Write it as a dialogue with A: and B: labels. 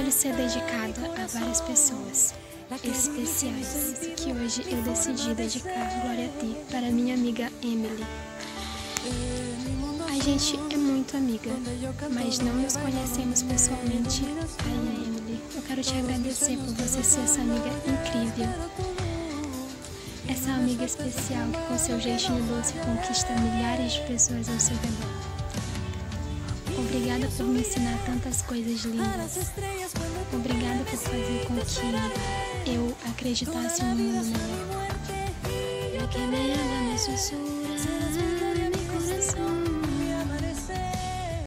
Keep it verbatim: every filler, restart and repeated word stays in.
A: por ser dedicado a várias pessoas especiais, que hoje eu decidi dedicar Glória a Ti para minha amiga Emily. A gente é muito amiga, mas não nos conhecemos pessoalmente. Ai, Emily, eu quero te agradecer por você ser essa amiga incrível. Essa amiga especial que com seu jeitinho doce conquista milhares de pessoas ao seu redor. Obrigada por me ensinar tantas coisas lindas. Obrigada por fazer com que eu acreditasse no mundo melhor. Lo que me habla me susurra mi corazón.